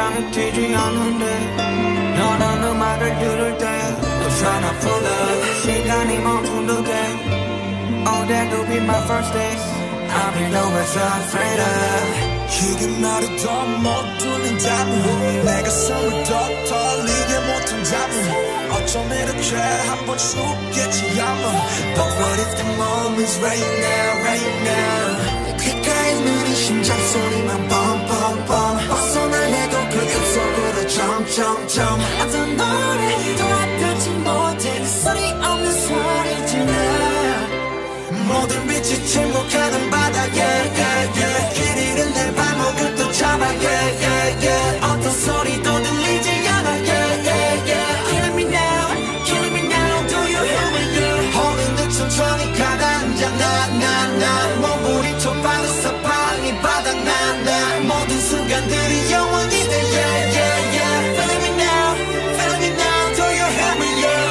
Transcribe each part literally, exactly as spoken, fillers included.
심장이 뛰지 않는데 너는 음악을 들을 때 또 tryna pull up 시간이 멈추는데 Oh that could be my first day I've been always afraid of 지금 나를 더 못 두는다면 내 가슴을 더 떨리게 못한다면 어쩜 이렇게 한 번 죽겠지 아마 But what if the moment's right now, right now 귓가에 누린 심장 소리만 뻔뻔뻔 벗어나려도 그 숲속으로 점점점 어떤 노래도 알아듣지 못해 소리 없는 소리 질러 모든 빛이 침묵하는 바다에 yeah, yeah, yeah. 길 잃은 내 발목을 또 잡아 yeah, yeah, yeah. 어떤 소리도 들리지 않아 yeah, yeah, yeah. Killing me now, killing me now Do you hear me yeah. 호는 듯 천천히 가라앉아 나나나 몸부림쳐 빠른 사방이 바닥나나 모든 순간들이 영원히 돼 yeah, yeah, yeah. Feeling me now, feeling me now Do you hear me yeah.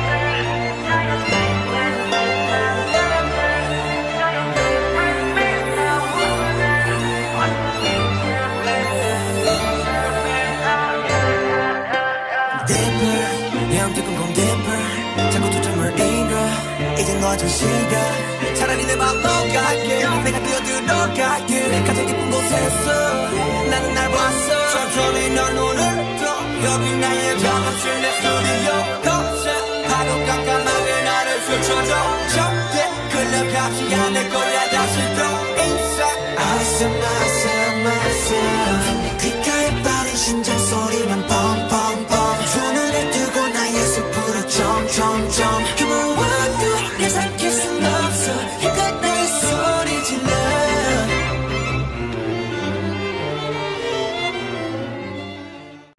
이젠 너의 전시가 차라리 내 맘 녹아게 내가 뛰어들어갈게 가장 깊은 곳에서 나는 날 봤어 천천히 널 눈을 떠 여기 나의 작업실 내 스튜디오 거실 파도 깜깜하게 나를 스쳐줘 절대 끌려가지 않을 거야 다시 또 inside I said myself myself 귓가에 빠른 심장